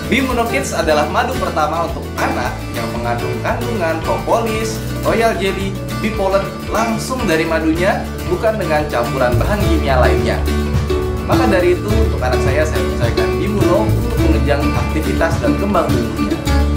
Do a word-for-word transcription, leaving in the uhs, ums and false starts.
Bimuno Kids adalah madu pertama untuk anak yang mengandung kandungan propolis, royal jelly, bee pollen langsung dari madunya, bukan dengan campuran bahan kimia lainnya. Maka dari itu, untuk anak saya, saya percayakan Bimuno untuk menunjang aktivitas dan kembang tubuhnya.